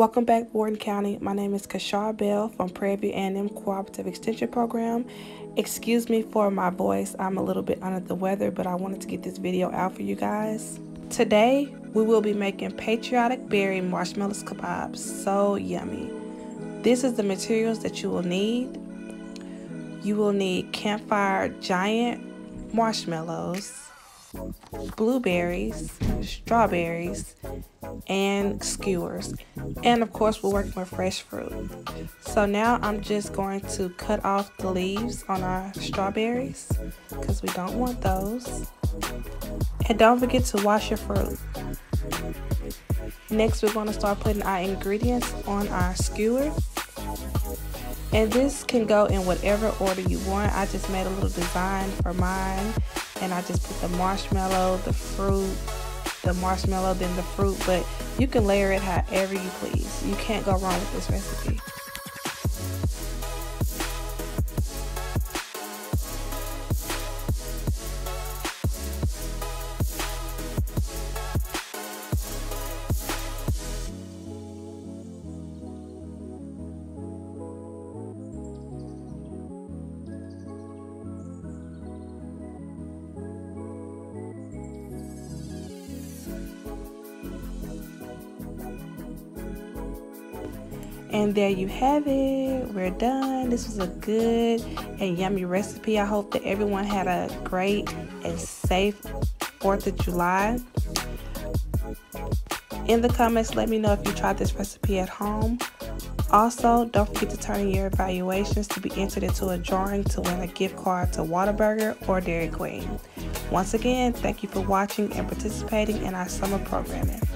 Welcome back, Borden County. My name is Kashar Bell from Prairie View A&M Cooperative Extension Program. Excuse me for my voice. I'm a little bit under the weather, but I wanted to get this video out for you guys. Today, we will be making patriotic berry marshmallow kebabs. So yummy. This is the materials that you will need. You will need campfire giant marshmallows, blueberries, strawberries, and skewers, and of course we're working with fresh fruit. So now I'm just going to cut off the leaves on our strawberries because we don't want those, and don't forget to wash your fruit. Next, we're going to start putting our ingredients on our skewer, and this can go in whatever order you want. I just made a little design for mine, and I just put the marshmallow, the fruit, the marshmallow, then the fruit, but you can layer it however you please. You can't go wrong with this recipe. And there you have it. We're done. This was a good and yummy recipe. I hope that everyone had a great and safe 4th of July. In the comments, let me know if you tried this recipe at home. Also, don't forget to turn in your evaluations to be entered into a drawing to win a gift card to Whataburger or Dairy Queen. Once again, thank you for watching and participating in our summer programming.